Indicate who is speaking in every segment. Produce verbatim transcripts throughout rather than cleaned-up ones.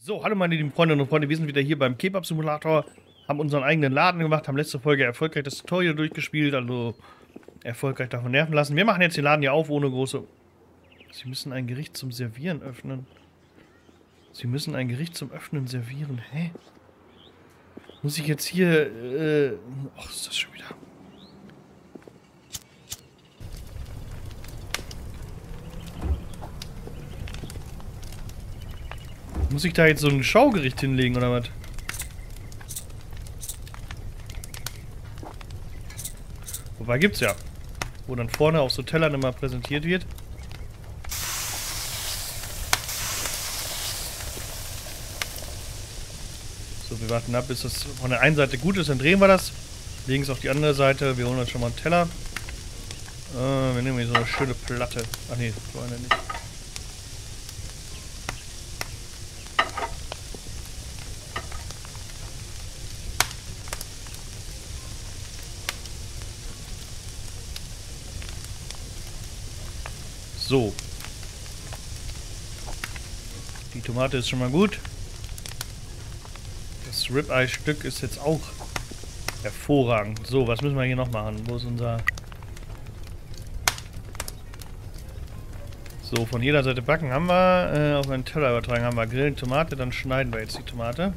Speaker 1: So, hallo meine lieben Freundinnen und Freunde, wir sind wieder hier beim Kebab-Simulator, haben unseren eigenen Laden gemacht, haben letzte Folge erfolgreich das Tutorial durchgespielt, also erfolgreich davon nerven lassen. Wir machen jetzt den Laden hier auf, ohne große... Sie müssen ein Gericht zum Servieren öffnen. Sie müssen ein Gericht zum Öffnen servieren. Hä? Muss ich jetzt hier... Äh... Ach, ist das schon wieder... Muss ich da jetzt so ein Schaugericht hinlegen, oder was? Wobei gibt's ja. Wo dann vorne auf so Tellern immer präsentiert wird. So, wir warten ab, bis das von der einen Seite gut ist. Dann drehen wir das. Legen es auf die andere Seite. Wir holen uns schon mal einen Teller. Äh, wir nehmen hier so eine schöne Platte. Ach nee, so eine nicht. So. Die Tomate ist schon mal gut. Das Ribeye-Stück ist jetzt auch hervorragend. So, was müssen wir hier noch machen? Wo ist unser... So, von jeder Seite backen haben wir. Äh, auf einen Teller übertragen haben wir Grillen, Tomate. Dann schneiden wir jetzt die Tomate.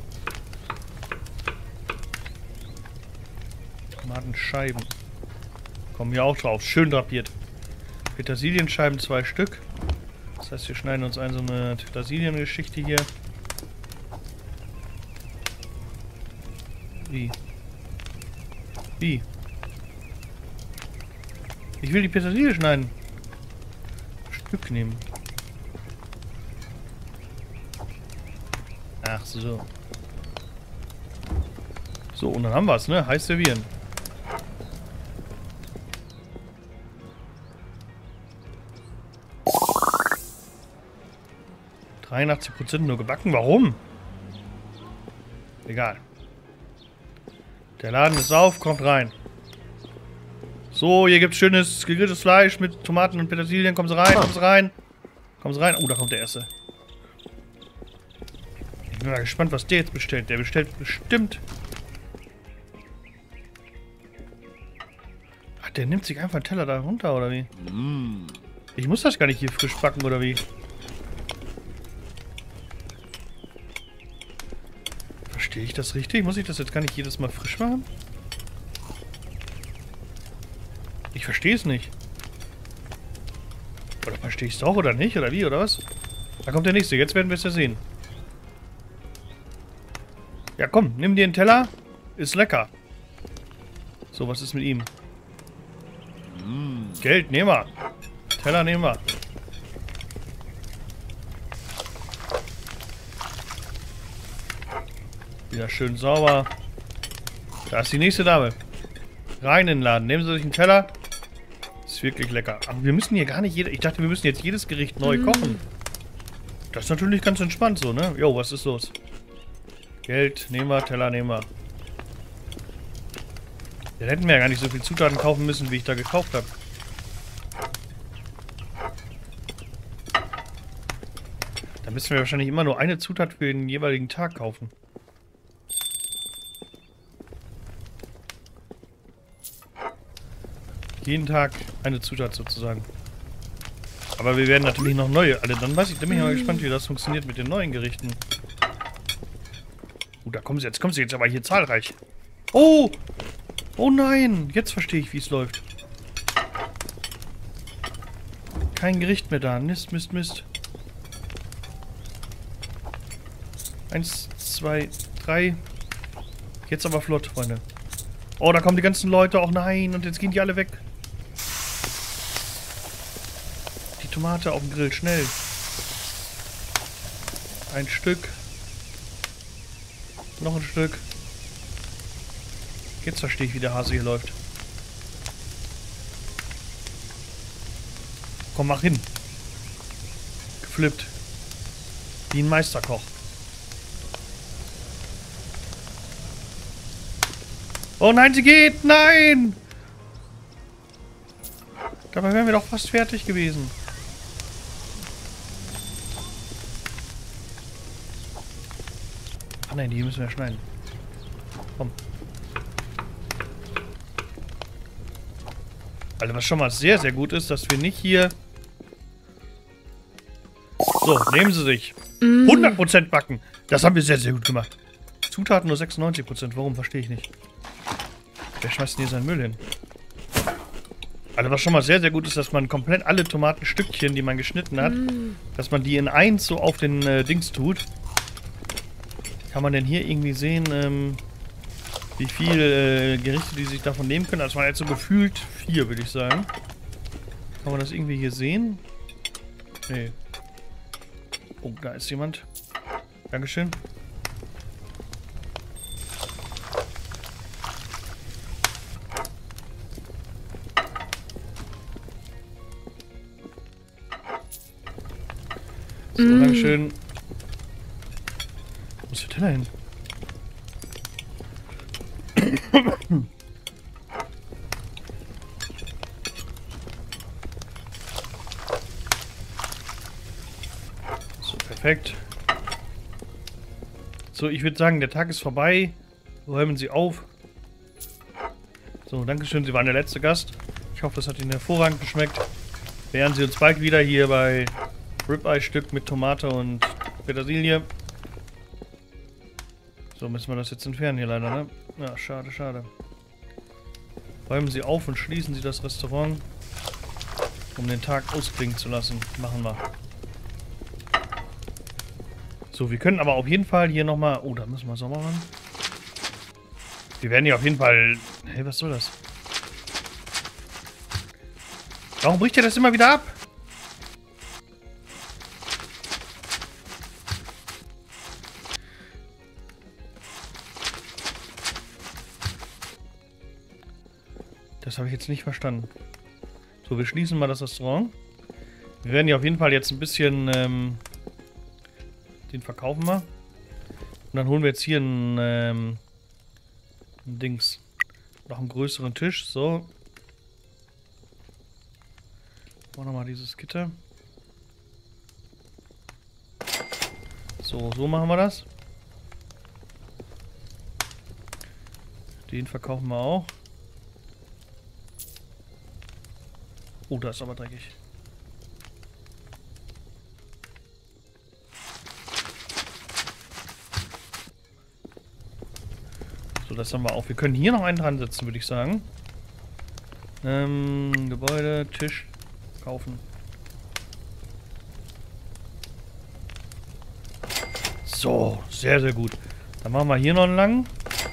Speaker 1: Tomatenscheiben. Kommen hier auch drauf. Schön drapiert. Petersilienscheiben, zwei Stück. Das heißt, wir schneiden uns ein so eine Petersiliengeschichte hier. Wie? Wie? Ich will die Petersilie schneiden. Stück nehmen. Ach so. So, und dann haben wir es, ne? Heiß servieren. dreiundachtzig Prozent nur gebacken. Warum? Egal. Der Laden ist auf, kommt rein. So, hier gibt's schönes gegrilltes Fleisch mit Tomaten und Petersilien. Kommen Sie rein, kommen Sie rein. Kommen Sie rein. Oh, da kommt der erste. Ich bin mal gespannt, was der jetzt bestellt. Der bestellt bestimmt... Ach, der nimmt sich einfach einen Teller da runter, oder wie? Ich muss das gar nicht hier frisch backen, oder wie? Verstehe ich das richtig? Muss ich das jetzt gar nicht jedes Mal frisch machen? Ich verstehe es nicht. Oder verstehe ich es auch oder nicht? Oder wie? Oder was? Da kommt der nächste. Jetzt werden wir es ja sehen. Ja, komm. Nimm dir einen Teller. Ist lecker. So, was ist mit ihm? Mm. Geld, nehmen wir. Teller nehmen wir. Wieder schön sauber. Da ist die nächste Dame. Rein in den Laden. Nehmen Sie sich einen Teller. Ist wirklich lecker. Aber wir müssen hier gar nicht jeder... Ich dachte, wir müssen jetzt jedes Gericht neu kochen. Das ist natürlich ganz entspannt so, ne? Jo, was ist los? Geld nehmen wir, Teller nehmen wir. Dann hätten wir ja gar nicht so viel Zutaten kaufen müssen, wie ich da gekauft habe. Da müssen wir wahrscheinlich immer nur eine Zutat für den jeweiligen Tag kaufen. Jeden Tag eine Zutat sozusagen. Aber wir werden natürlich noch neue. Also dann weiß ich, dann bin ich mal gespannt, wie das funktioniert mit den neuen Gerichten. Oh, da kommen sie jetzt, kommen sie jetzt aber hier zahlreich. Oh! Oh nein! Jetzt verstehe ich, wie es läuft. Kein Gericht mehr da. Mist, Mist, Mist. Eins, zwei, drei. Jetzt aber flott, Freunde. Oh, da kommen die ganzen Leute. Oh nein, und jetzt gehen die alle weg. Die Tomate auf dem Grill, schnell. Ein Stück. Noch ein Stück. Jetzt verstehe ich, wie der Hase hier läuft. Komm, mach hin. Geflippt. Wie ein Meisterkoch. Oh nein, sie geht! Nein! Dabei wären wir doch fast fertig gewesen. nein, die müssen wir schneiden. Komm. Also was schon mal sehr, sehr gut ist, dass wir nicht hier... So, nehmen Sie sich.
Speaker 2: Mm.
Speaker 1: hundert Prozent backen. Das haben wir sehr, sehr gut gemacht. Zutaten nur sechsundneunzig Prozent. Warum? Verstehe ich nicht. Wer schmeißt denn hier seinen Müll hin? Also was schon mal sehr, sehr gut ist, dass man komplett alle Tomatenstückchen, die man geschnitten hat, mm. dass man die in eins so auf den äh, Dings tut. Kann man denn hier irgendwie sehen, ähm, wie viel äh, Gerichte die sich davon nehmen können? Also man jetzt so gefühlt vier, würde ich sagen. Kann man das irgendwie hier sehen? Nee. Oh, da ist jemand. Dankeschön. So, mm. Dankeschön. Wo ist der Teller hin? So, perfekt. So, ich würde sagen, der Tag ist vorbei. Räumen Sie auf. So, dankeschön, Sie waren der letzte Gast. Ich hoffe, das hat Ihnen hervorragend geschmeckt. Wären Sie uns bald wieder hier bei Ribeye-Stück mit Tomate und Petersilie. So, müssen wir das jetzt entfernen hier leider, ne? Ja, schade, schade. Räumen Sie auf und schließen Sie das Restaurant, um den Tag ausklingen zu lassen. Machen wir. So, wir können aber auf jeden Fall hier nochmal... Oh, da müssen wir Sommer ran. Wir werden hier auf jeden Fall... Hey, was soll das? Warum bricht er das immer wieder ab? Das habe ich jetzt nicht verstanden. So, wir schließen mal das Restaurant. Wir werden hier auf jeden Fall jetzt ein bisschen... Ähm, den verkaufen wir. Und dann holen wir jetzt hier ein, ähm, ein Dings. Noch einen größeren Tisch. So. Machen wir nochmal dieses Gitter. So, so machen wir das. Den verkaufen wir auch. Oh, da ist aber dreckig. So, das haben wir auch. Wir können hier noch einen dran setzen, würde ich sagen. Ähm, Gebäude, Tisch, kaufen. So, sehr, sehr gut. Dann machen wir hier noch einen langen.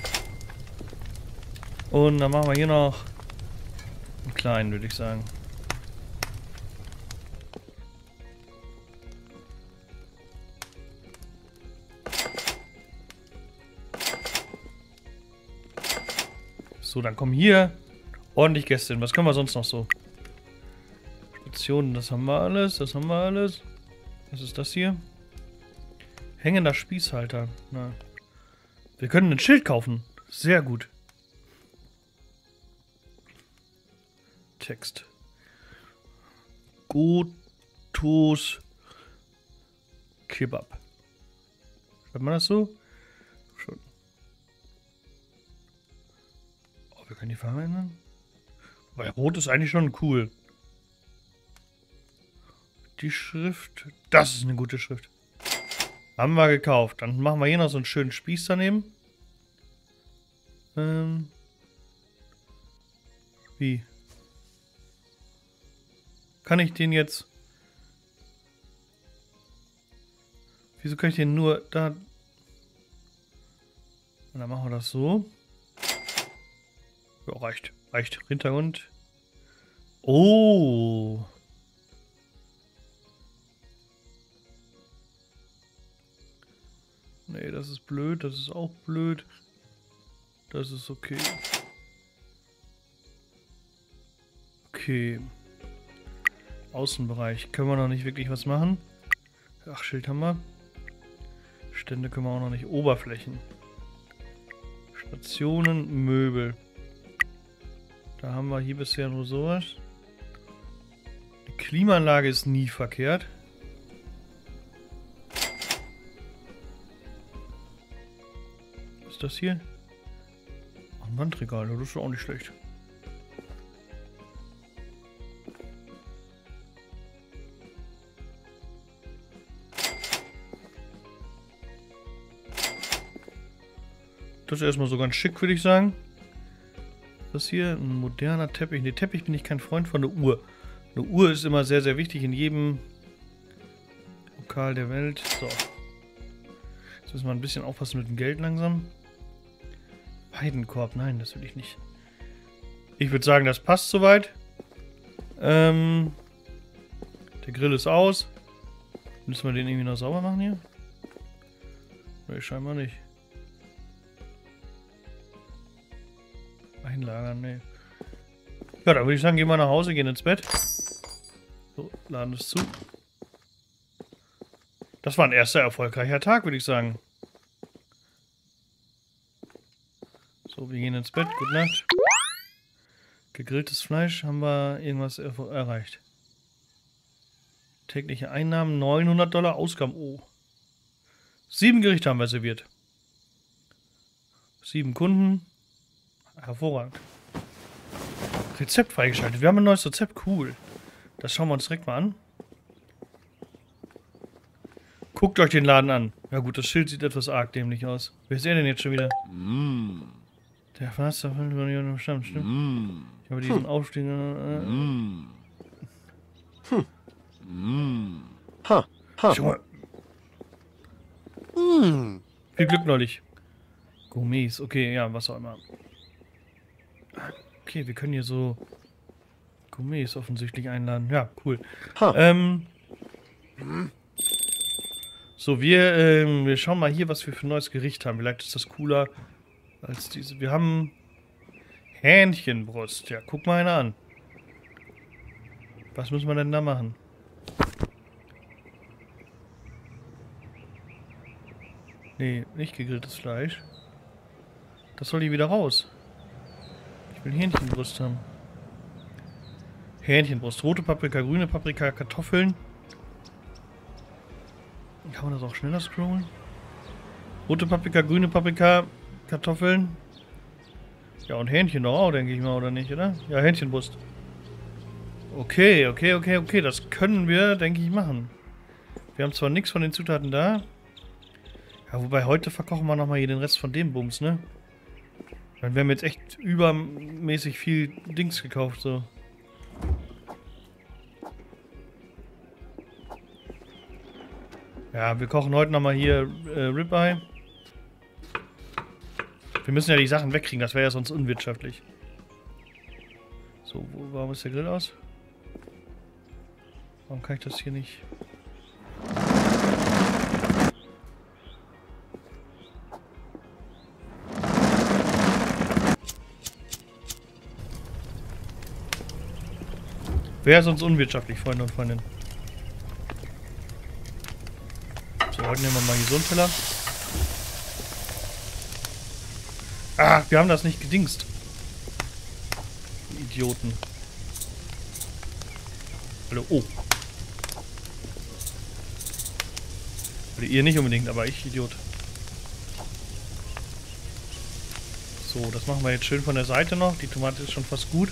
Speaker 1: Und dann machen wir hier noch einen kleinen, würde ich sagen. So, dann kommen hier ordentlich Gäste hin. Was können wir sonst noch so? Stationen, das haben wir alles. Das haben wir alles. Was ist das hier? Hängender Spießhalter. Na. Wir können ein Schild kaufen. Sehr gut. Text. Gotos Kebab. Schreibt man das so? Schon. Wir können die Farbe ändern. Weil Rot ist eigentlich schon cool. Die Schrift. Das ist eine gute Schrift. Haben wir gekauft. Dann machen wir hier noch so einen schönen Spieß daneben. Ähm. Wie? Kann ich den jetzt... Wieso kann ich den nur da... Und dann machen wir das so. Ja, reicht. Reicht. Hintergrund. Oh. Nee, das ist blöd. Das ist auch blöd. Das ist okay. Okay. Außenbereich. Können wir noch nicht wirklich was machen. Ach, Schild haben wir. Stände können wir auch noch nicht. Oberflächen. Stationen, Möbel. Da haben wir hier bisher nur sowas. Die Klimaanlage ist nie verkehrt. Was ist das hier? Ein Wandregal, das ist auch nicht schlecht. Das ist erstmal so ganz schick, würde ich sagen. Das hier, ein moderner Teppich. Ne, Teppich bin ich kein Freund von der Uhr. Eine Uhr ist immer sehr, sehr wichtig in jedem Lokal der Welt. So. Jetzt müssen wir ein bisschen aufpassen mit dem Geld langsam. Weidenkorb, nein, das will ich nicht. Ich würde sagen, das passt soweit. Ähm, der Grill ist aus. Müssen wir den irgendwie noch sauber machen hier? Nee, scheinbar nicht. Einlagern, nee. Ja, dann würde ich sagen, gehen wir nach Hause, gehen ins Bett. So, laden es zu. Das war ein erster erfolgreicher Tag, würde ich sagen. So, wir gehen ins Bett. Gute Nacht. Gegrilltes Fleisch, haben wir irgendwas er erreicht. Tägliche Einnahmen, neunhundert Dollar, Ausgaben, oh. Sieben Gerichte haben wir serviert. Sieben Kunden. Hervorragend. Rezept freigeschaltet. Wir haben ein neues Rezept. Cool. Das schauen wir uns direkt mal an. Guckt euch den Laden an. Ja gut, das Schild sieht etwas arg dämlich aus. Wer ist er denn jetzt schon wieder? Mm. Der Förster von Stamm, stimmt. Mm. Ich habe diesen hm. Aufstieg... Äh, mm. Hm. Mm. Ha. Ha. Schau mal. Mm. Viel Glück neulich. Gourmets. Okay, ja, was auch immer. Okay, wir können hier so Gourmets offensichtlich einladen. Ja, cool. Huh. Ähm, so, wir, ähm, wir schauen mal hier, was wir für ein neues Gericht haben. Vielleicht ist das cooler als diese. Wir haben Hähnchenbrust. Ja, guck mal einer an. Was müssen wir denn da machen? Nee, nicht gegrilltes Fleisch. Das soll hier wieder raus. Ich will Hähnchenbrust haben. Hähnchenbrust. Rote Paprika, grüne Paprika, Kartoffeln. Kann man das auch schneller scrollen? Rote Paprika, grüne Paprika, Kartoffeln. Ja, und Hähnchen doch auch, denke ich mal, oder nicht, oder? Ja, Hähnchenbrust. Okay, okay, okay, okay. Das können wir, denke ich, machen. Wir haben zwar nichts von den Zutaten da. Ja, wobei heute verkochen wir nochmal hier den Rest von dem Bums, ne? Wir haben jetzt echt übermäßig viel Dings gekauft, so. Ja, wir kochen heute nochmal hier äh, Ribeye. Wir müssen ja die Sachen wegkriegen, das wäre ja sonst unwirtschaftlich. So, wo, warum ist der Grill aus? Warum kann ich das hier nicht... Wäre sonst unwirtschaftlich, Freunde und Freundinnen. So, heute nehmen wir mal hier so einen Teller. Ah, wir haben das nicht gedingst. Idioten. Hallo, oh. Also ihr nicht unbedingt, aber ich, Idiot. So, das machen wir jetzt schön von der Seite noch. Die Tomate ist schon fast gut.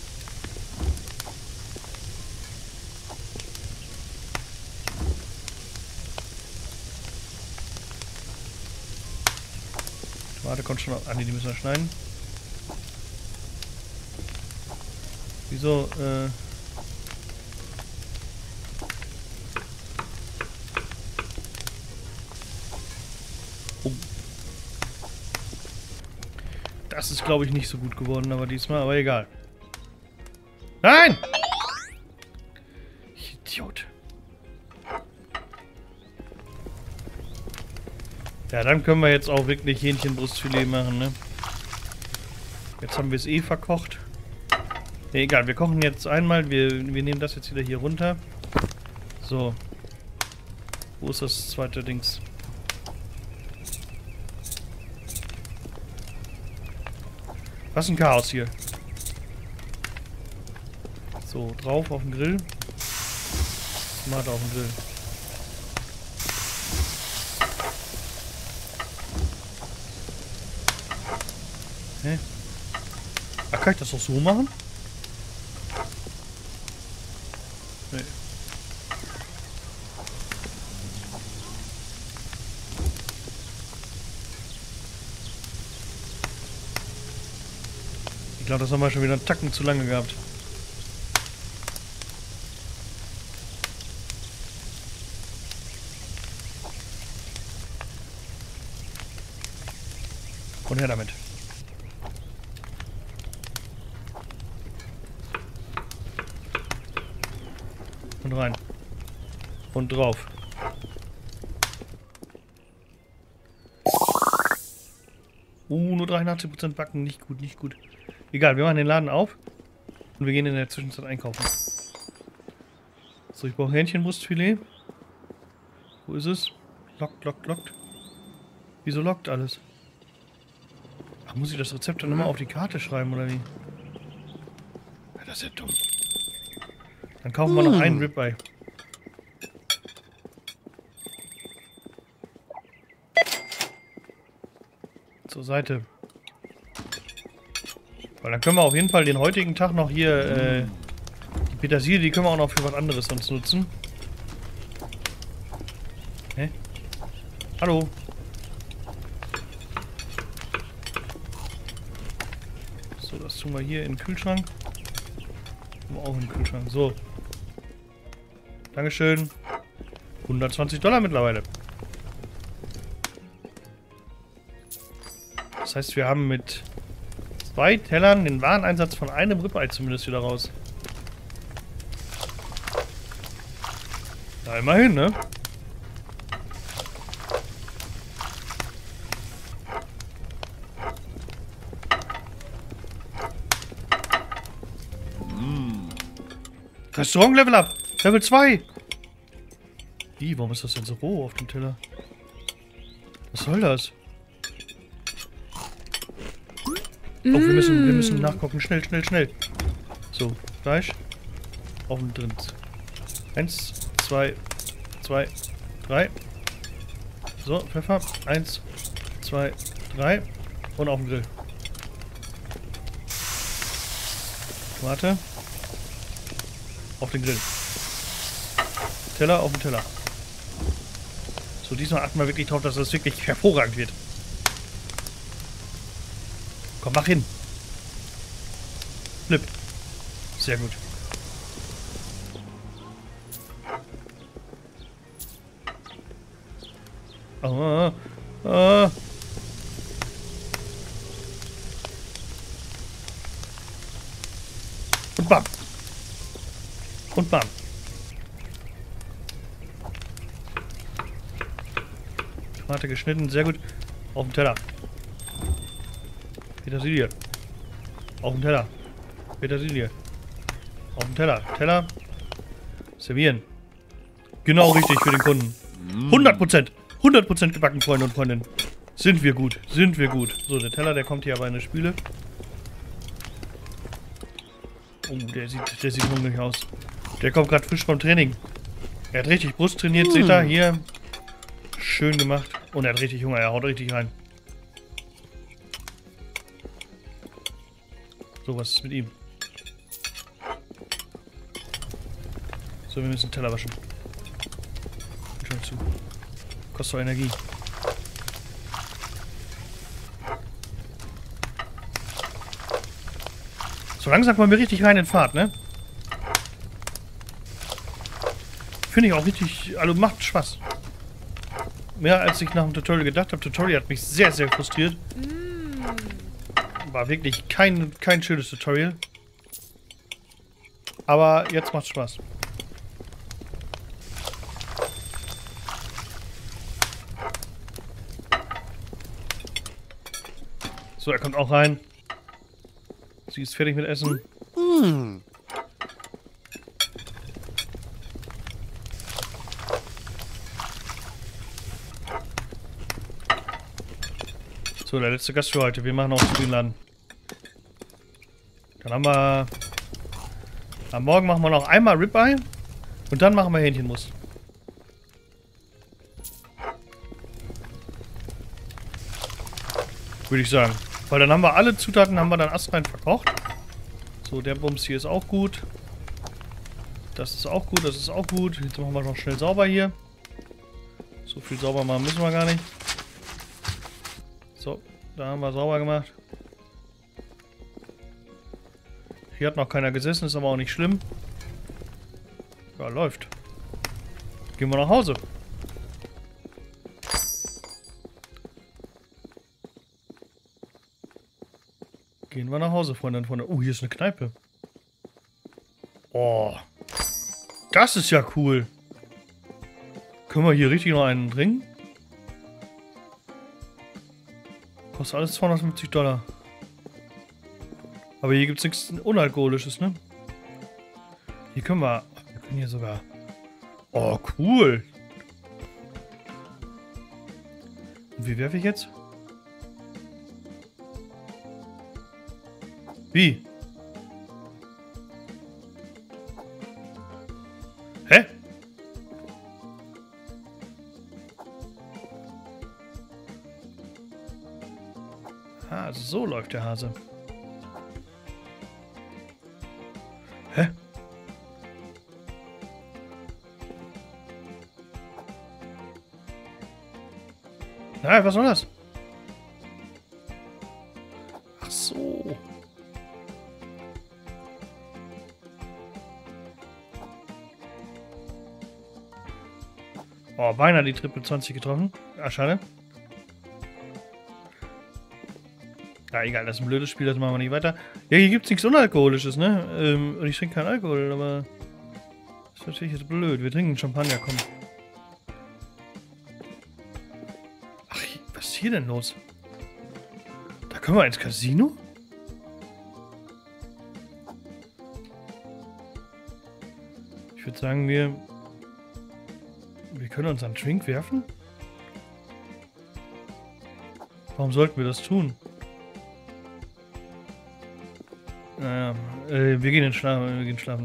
Speaker 1: Tomate kommt schon... Ah, nee, die müssen wir schneiden. Wieso, äh... Oh. Das ist, glaube ich, nicht so gut geworden, aber diesmal, aber egal. Nein! Idiot. Ja, dann können wir jetzt auch wirklich Hähnchenbrustfilet machen, ne? Jetzt haben wir es eh verkocht. Ne, egal, wir kochen jetzt einmal. Wir, wir nehmen das jetzt wieder hier runter. So. Wo ist das zweite Dings? Was ein Chaos hier. So, drauf auf den Grill. Tomate auf den Grill. Hä? Ah, kann ich das doch so machen? Nee. Ich glaube, das haben wir schon wieder einen Tacken zu lange gehabt. Und her damit. Und rein. Und drauf. Uh, nur dreiundachtzig Prozent Backen. Nicht gut, nicht gut. Egal, wir machen den Laden auf. Und wir gehen in der Zwischenzeit einkaufen. So, ich brauche Hähnchenbrustfilet. Wo ist es? Lockt, lockt, lockt. Wieso lockt alles? Ach, muss ich das Rezept dann immer auf die Karte schreiben, oder wie? Ja, das ist ja dumm. Dann kaufen wir noch einen Ribeye. Zur Seite. Weil dann können wir auf jeden Fall den heutigen Tag noch hier, äh, die Petersilie, die können wir auch noch für was anderes sonst nutzen. Hä? Hallo? So, das tun wir hier in den Kühlschrank. Tun wir auch in den Kühlschrank. So. Dankeschön. hundertzwanzig Dollar mittlerweile. Das heißt, wir haben mit zwei Tellern den Wareneinsatz von einem Ribeye zumindest wieder raus. Na, immerhin, ne? Restaurant Level Up. Level zwei. Wie, warum ist das denn so roh auf dem Teller? Was soll das? Oh, wir müssen, wir müssen nachgucken. Schnell, schnell, schnell. So, Fleisch. Auf dem drin. Eins, zwei, zwei, drei. So, Pfeffer. Eins, zwei, drei. Und auf dem Grill. Tomate. Auf den Grill. Teller auf den Teller. So, diesmal achten wir wirklich drauf, dass das wirklich hervorragend wird. Komm, mach hin. Flip. Sehr gut. Ah, ah. Und bam. Und bam. Tomate geschnitten, sehr gut. Auf dem Teller. Petersilie. Auf dem Teller. Petersilie. Auf dem Teller. Teller. Servieren. Genau richtig für den Kunden. hundert Prozent. hundert Prozent gebacken, Freunde und Freundinnen. Sind wir gut. Sind wir gut. So, der Teller, der kommt hier aber in eine Spüle. Oh, der sieht, der sieht hungrig aus. Der kommt gerade frisch vom Training. Er hat richtig Brust trainiert, hm. Seht ihr? Hier. Schön gemacht. Und er hat richtig Hunger. Er haut richtig rein. So, was ist mit ihm? So, wir müssen den Teller waschen. Schon zu. Kostet doch Energie. So langsam kommen wir richtig rein in Fahrt, ne? Finde ich auch richtig, also macht Spaß. Mehr als ich nach dem Tutorial gedacht habe. Tutorial hat mich sehr, sehr frustriert. War wirklich kein, kein schönes Tutorial. Aber jetzt macht's Spaß. So, er kommt auch rein. Sie ist fertig mit Essen. Mm. So, der letzte Gast für heute. Wir machen auch zu den Laden. Dann haben wir... Am Morgen machen wir noch einmal Ribeye. Und dann machen wir Hähnchenbrust. Würde ich sagen. Weil dann haben wir alle Zutaten, haben wir dann astrein verkocht. So, der Bums hier ist auch gut. Das ist auch gut, das ist auch gut. Jetzt machen wir noch schnell sauber hier. So viel sauber machen müssen wir gar nicht. So, da haben wir sauber gemacht. Hier hat noch keiner gesessen, ist aber auch nicht schlimm. Ja, läuft. Gehen wir nach Hause. Gehen wir nach Hause, Freunde und Freunde. Oh, hier ist eine Kneipe. Oh. Das ist ja cool. Können wir hier richtig noch einen trinken? Kostet alles zweihundertfünfzig Dollar. Aber hier gibt es nichts Unalkoholisches, ne? Hier können wir... Wir können hier sogar... Oh, cool. Und wie werfe ich jetzt? Wie? Hä? Ah, also so läuft der Hase. Hä? Nein, was soll das? Ach so. Oh, beinahe die Triple zwanzig getroffen. Ah, schade. Ja, egal, das ist ein blödes Spiel, das machen wir nicht weiter. Ja, hier gibt es nichts Unalkoholisches, ne? Ähm, und ich trinke keinen Alkohol, aber... Das ist natürlich jetzt blöd. Wir trinken Champagner, komm. Ach, was ist hier denn los? Da können wir ins Casino? Ich würde sagen, wir... Wir können uns einen Drink werfen? Warum sollten wir das tun? Naja, äh, wir gehen in Schlafen, wir gehen schlafen.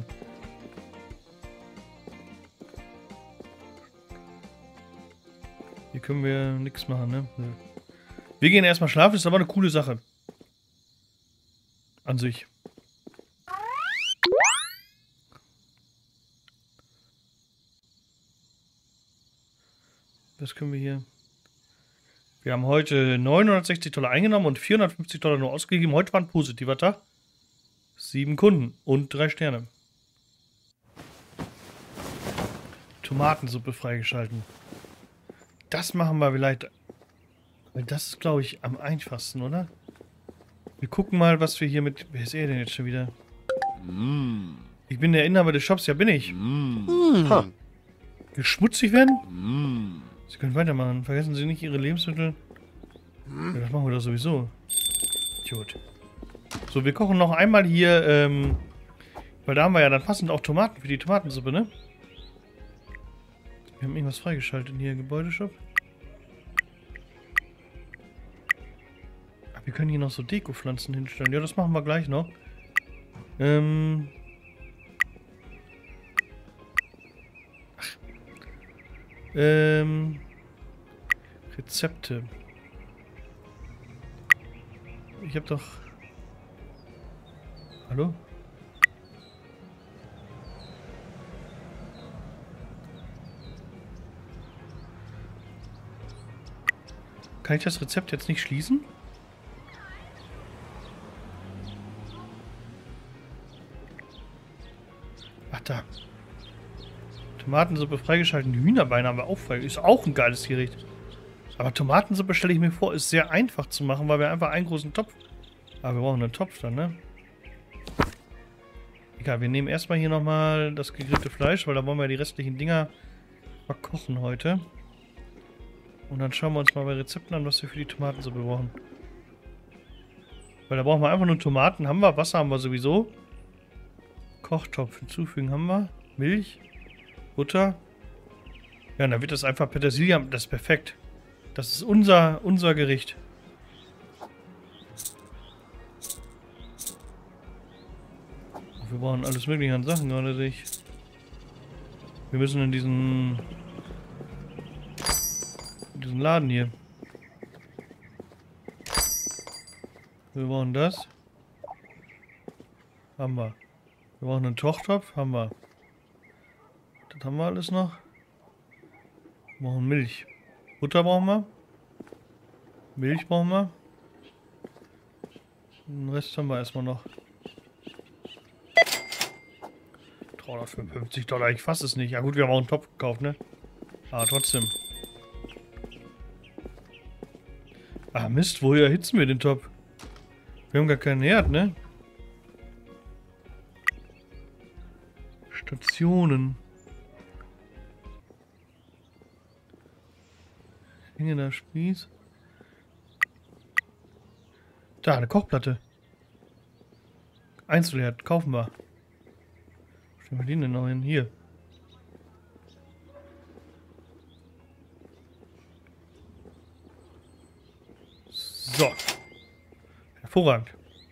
Speaker 1: Hier können wir nichts machen, ne? Wir gehen erstmal schlafen, das ist aber eine coole Sache. An sich. Was können wir hier? Wir haben heute neunhundertsechzig Dollar eingenommen und vierhundertfünfzig Dollar nur ausgegeben. Heute war ein positiver Tag. Sieben Kunden und drei Sterne. Tomatensuppe freigeschalten. Das machen wir vielleicht. Weil das ist, glaube ich, am einfachsten, oder? Wir gucken mal, was wir hier mit... Wer ist er denn jetzt schon wieder? Mm. Ich bin der Inhaber des Shops, ja bin ich. Mm. Huh. Geschmutzig werden? Mm. Sie können weitermachen. Vergessen Sie nicht Ihre Lebensmittel. Mm. Ja, das machen wir doch sowieso. Gut. So, wir kochen noch einmal hier, ähm... weil da haben wir ja dann passend auch Tomaten für die Tomatensuppe, ne? Wir haben irgendwas freigeschaltet hier, Gebäudeshop. Ach, wir können hier noch so Dekopflanzen hinstellen. Ja, das machen wir gleich noch. Ähm... Ach. Ähm... Rezepte. Ich hab doch... Hallo? Kann ich das Rezept jetzt nicht schließen? Ach da. Tomatensuppe freigeschalten. Die Hühnerbeine haben wir auch frei. Ist auch ein geiles Gericht. Aber Tomatensuppe stelle ich mir vor, ist sehr einfach zu machen, weil wir einfach einen großen Topf... Aber wir brauchen einen Topf dann, ne? Egal, wir nehmen erstmal hier nochmal das gegrillte Fleisch, weil da wollen wir die restlichen Dinger verkochen heute. Und dann schauen wir uns mal bei Rezepten an, was wir für die Tomatensuppe brauchen. Weil da brauchen wir einfach nur Tomaten. Haben wir, Wasser haben wir sowieso. Kochtopf hinzufügen haben wir. Milch. Butter. Ja, und dann wird das einfach Petersilie. Das ist perfekt. Das ist unser, unser Gericht. Wir brauchen alles mögliche an Sachen gerade sich. Wir müssen in diesen... In diesen Laden hier. Wir brauchen das. Haben wir. Wir brauchen einen Kochtopf. Haben wir. Das haben wir alles noch. Wir brauchen Milch. Butter brauchen wir. Milch brauchen wir. Den Rest haben wir erstmal noch. dreihundertfünfundfünfzig Dollar, ich fasse es nicht. Ja gut, wir haben auch einen Topf gekauft, ne? Aber trotzdem. Ah Mist, woher erhitzen wir den Topf? Wir haben gar keinen Herd, ne? Stationen. Hängender Spieß. Da, eine Kochplatte. Einzelherd, kaufen wir. Wo stellen wir den denn noch hin? Hier. So. Hervorragend.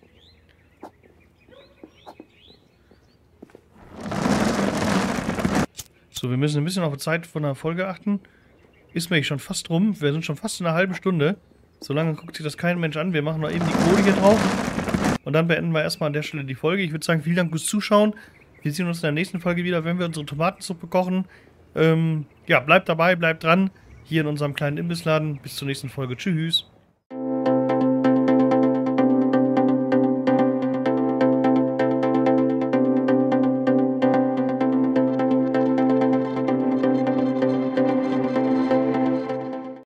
Speaker 1: So, wir müssen ein bisschen auf die Zeit von der Folge achten. Ist mir schon fast rum. Wir sind schon fast in einer halben Stunde. So lange guckt sich das kein Mensch an. Wir machen noch eben die Kohle hier drauf. Und dann beenden wir erstmal an der Stelle die Folge. Ich würde sagen, vielen Dank fürs Zuschauen. Wir sehen uns in der nächsten Folge wieder, wenn wir unsere Tomatensuppe kochen. Ähm, ja, bleibt dabei, bleibt dran. Hier in unserem kleinen Imbissladen. Bis zur nächsten Folge. Tschüss.